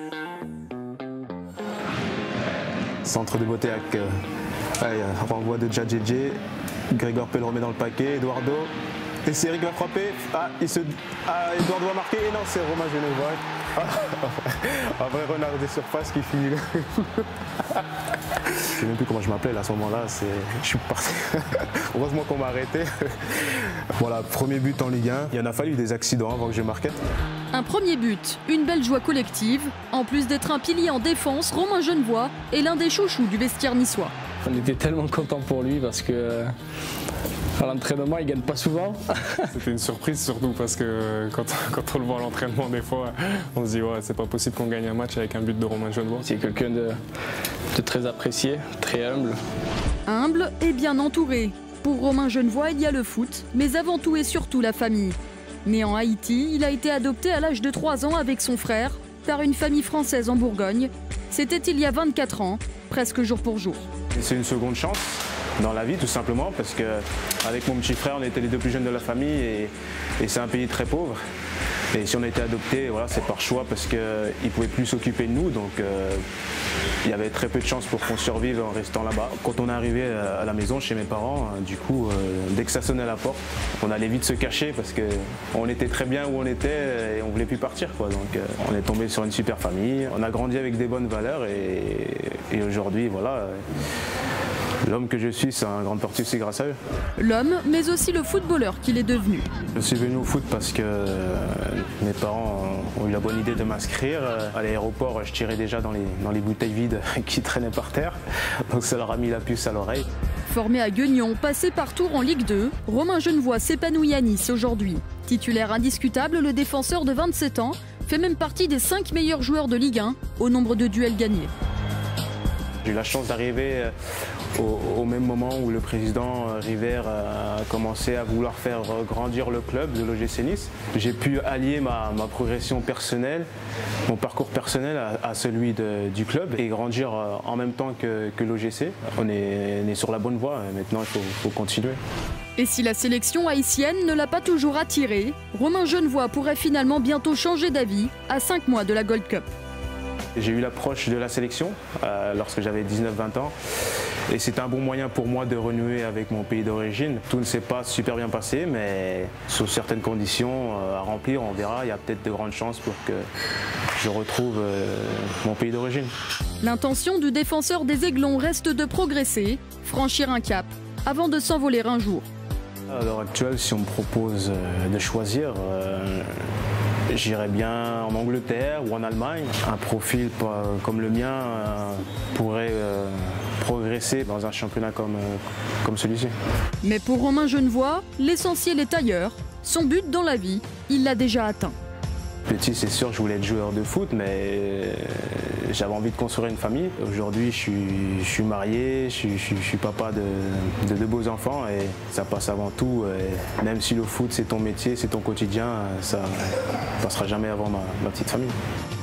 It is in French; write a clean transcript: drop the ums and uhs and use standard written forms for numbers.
Centre de beauté avec renvoi de Djadjedje, Grégoire Pell remet dans le paquet, Eduardo, et c'est Eric qui va frapper, Eduardo va marquer, et non c'est Romain Genevois. Un vrai renard des surfaces qui finit le... Je ne sais même plus comment je m'appelais là, à ce moment-là, je suis parti. Heureusement qu'on m'a arrêté. Voilà, premier but en Ligue 1. Il y en a fallu des accidents avant que je marque. Un premier but, une belle joie collective. En plus d'être un pilier en défense, Romain Genevois est l'un des chouchous du vestiaire niçois. On était tellement contents pour lui parce que à l'entraînement, il ne gagne pas souvent. C'était une surprise surtout parce que quand on le voit à l'entraînement, des fois, on se dit ouais, c'est pas possible qu'on gagne un match avec un but de Romain Genevois. C'est quelqu'un de très apprécié, très humble. Humble et bien entouré. Pour Romain Genevois, il y a le foot, mais avant tout et surtout la famille. Né en Haïti, il a été adopté à l'âge de 3 ans avec son frère par une famille française en Bourgogne. C'était il y a 24 ans, presque jour pour jour. C'est une seconde chance dans la vie tout simplement parce qu'avec mon petit frère on était les deux plus jeunes de la famille et c'est un pays très pauvre. Et si on a été adopté, voilà, c'est par choix parce qu'il ne pouvait plus s'occuper de nous, donc il y avait très peu de chances pour qu'on survive en restant là-bas. Quand on est arrivé à la maison chez mes parents, du coup, dès que ça sonnait à la porte, on allait vite se cacher parce qu'on était très bien où on était et on ne voulait plus partir, quoi. Donc on est tombé sur une super famille, on a grandi avec des bonnes valeurs et aujourd'hui, voilà. L'homme que je suis, c'est en grande partie aussi grâce à eux. L'homme, mais aussi le footballeur qu'il est devenu. Je suis venu au foot parce que mes parents ont eu la bonne idée de m'inscrire. À l'aéroport, je tirais déjà dans les bouteilles vides qui traînaient par terre. Donc ça leur a mis la puce à l'oreille. Formé à Guignon, passé par Tours en Ligue 2, Romain Genevois s'épanouit à Nice aujourd'hui. Titulaire indiscutable, le défenseur de 27 ans fait même partie des 5 meilleurs joueurs de Ligue 1 au nombre de duels gagnés. J'ai eu la chance d'arriver au même moment où le président River a commencé à vouloir faire grandir le club de l'OGC Nice. J'ai pu allier ma progression personnelle, mon parcours personnel à celui du club et grandir en même temps que l'OGC. On est sur la bonne voie, maintenant il faut continuer. Et si la sélection haïtienne ne l'a pas toujours attiré, Romain Genevois pourrait finalement bientôt changer d'avis à 5 mois de la Gold Cup. J'ai eu l'approche de la sélection lorsque j'avais 19-20 ans et c'est un bon moyen pour moi de renouer avec mon pays d'origine. Tout ne s'est pas super bien passé, mais sous certaines conditions à remplir, on verra. Il y a peut-être de grandes chances pour que je retrouve mon pays d'origine. L'intention du défenseur des Aiglons reste de progresser, franchir un cap, avant de s'envoler un jour. À l'heure actuelle, si on me propose de choisir, j'irais bien en Angleterre ou en Allemagne. Un profil comme le mien pourrait progresser dans un championnat comme celui-ci. Mais pour Romain Genevois, l'essentiel est ailleurs. Son but dans la vie, il l'a déjà atteint. Petit, c'est sûr que je voulais être joueur de foot, mais j'avais envie de construire une famille. Aujourd'hui, je suis marié, je suis papa de 2 beaux enfants et ça passe avant tout. Et même si le foot, c'est ton métier, c'est ton quotidien, ça ne passera jamais avant ma petite famille.